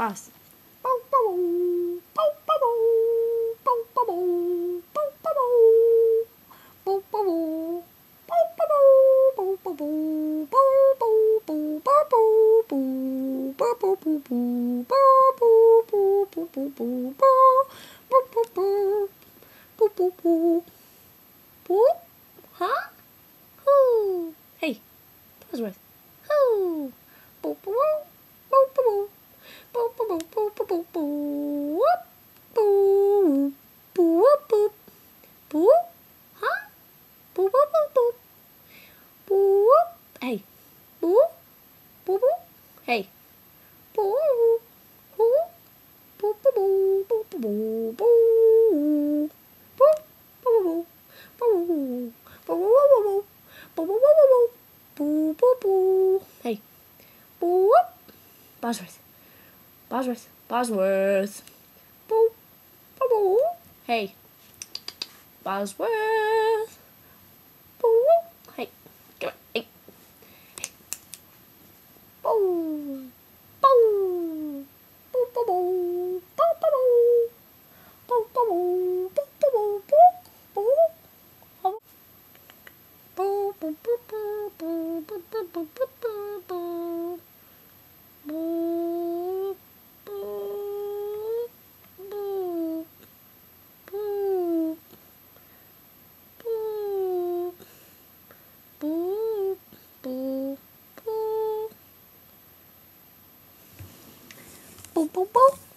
Fast. Huh? Who? Hey, Bosworth. Who? Huh? Hey. Hey. Hey. Bosworth. Bosworth. Bosworth. Hey. Bosworth. Hey. Come on. Hey. Boop, boop, boop.